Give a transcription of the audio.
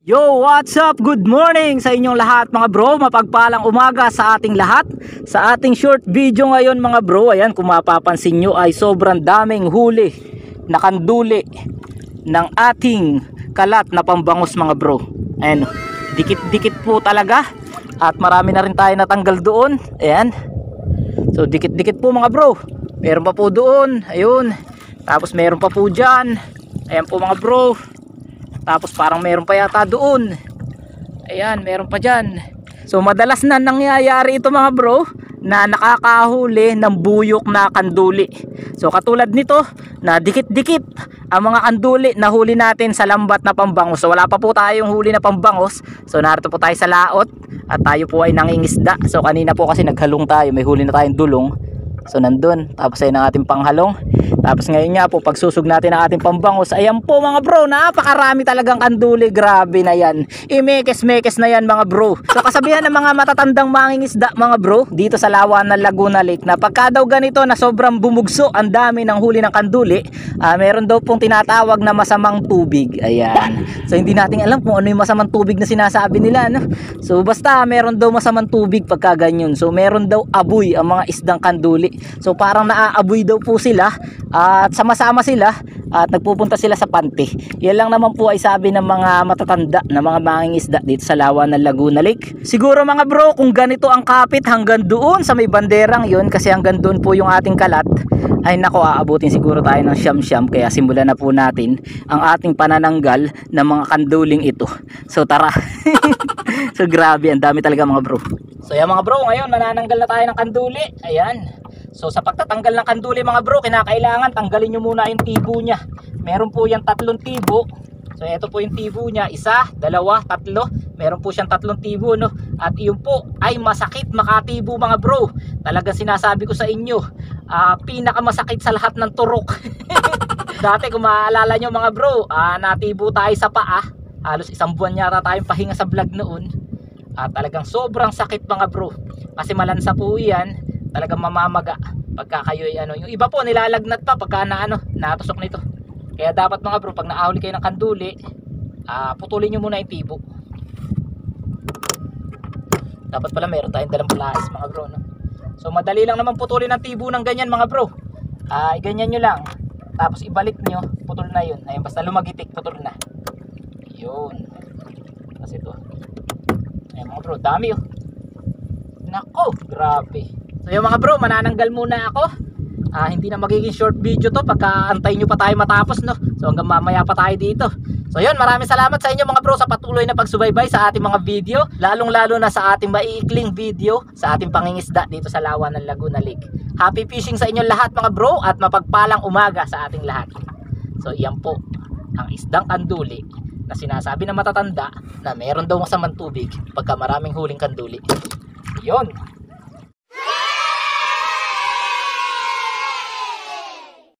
Yo, what's up? Good morning sa inyong lahat mga bro. Mapagpalang umaga sa ating lahat. Sa ating short video ngayon mga bro, ayan, kung mapapansin nyo ay sobrang daming huli na kanduli ng ating kalat na pambangos mga bro. Ayan, dikit-dikit po talaga. At marami na rin tayo natanggal doon. Ayan. So dikit-dikit po mga bro. Meron pa po doon. Ayun. Tapos meron pa po dyan. Ayan po mga bro. Tapos parang meron pa yata doon. Ayan, meron pa dyan. So madalas na nangyayari ito mga bro, na nakakahuli ng buyok na kanduli. So katulad nito, na dikit-dikit ang mga kanduli na huli natin sa lambat na pambangos. So wala pa po tayong huli na pambangos. So narito po tayo sa laot at tayo po ay nangingisda. So kanina po kasi naghalong tayo, may huli na tayong dulong. So nandun, tapos ay ng ating panghalong. Tapos ngayon nga po, pagsusog natin ang ating pambangos, ayan po mga bro, napakarami talagang kanduli. Grabe na yan, imekes-mekes na yan mga bro. So kasabihan ng mga matatandang mangingisda mga bro dito sa Lawa ng Laguna Lake, na pagka daw ganito na sobrang bumugso, ang dami ng huli ng kanduli, meron daw pong tinatawag na masamang tubig. Ayan, so hindi natin alam kung ano yung masamang tubig na sinasabi nila, no? So basta meron daw masamang tubig pagka ganyan. So meron daw abuy ang mga isdang kanduli. So parang naaaboy daw po sila at sama-sama sila at nagpupunta sila sa pante. Yan lang naman po ay sabi ng mga matatanda na mga mangingisda dito sa Lawa ng Laguna Lake. Siguro mga bro, kung ganito ang kapit hanggang doon sa may banderang yun, kasi hanggang doon po yung ating kalat, ay nako, aabutin siguro tayo ng siyam-siyam. Kaya simulan na po natin ang ating panananggal ng mga kanduling ito. So tara. So grabe, ang dami talaga mga bro. So yan mga bro, ngayon manananggal na tayo ng kanduli. Ayan. So sa pagtatanggal ng kanduli mga bro, kinakailangan tanggalin nyo muna yung tibo nya. Meron po yung 3 tibo. So ito po yung tibo nya, 1, 2, 3. Meron po siyang 3 tibo, no? At iyon po ay masakit makatibo mga bro. Talagang sinasabi ko sa inyo, pinakamasakit sa lahat ng turok. Dati kung maaalala nyo mga bro, natibo tayo sa paa. Halos 1 buwan yata tayong pahinga sa vlog noon. Talagang sobrang sakit mga bro. Kasi malansa po yan. Talagang mamamaga pagka kayo ay yung iba po nilalagnat pa pagka natusok nito. Kaya dapat mga bro, pag naahuli kayo ng kanduli, putulin nyo muna yung tibo. Dapat pala meron tayong dalang palais mga bro, no? So madali lang naman putulin ng tibo ng ganyan mga bro. Ganyan nyo lang, tapos ibalik nyo, putol na yun. Ayun, basta lumagitik, putol na yun. Kasi ito, ayun mga bro, dami oh. Nako, grabe. So yung mga bro, manananggal muna ako. Hindi na magiging short video to pagka antay nyo pa tayo matapos, no? So hanggang mamaya pa tayo dito. So yun, maraming salamat sa inyo mga bro sa patuloy na pagsubaybay sa ating mga video, lalong lalo na sa ating maiikling video sa ating pangingisda dito sa Lawa ng Laguna Lake. Happy fishing sa inyo lahat mga bro, at mapagpalang umaga sa ating lahat. So iyan po ang isdang kanduli na sinasabi ng matatanda na meron daw masamang tubig pagka maraming huling kanduli. Yun.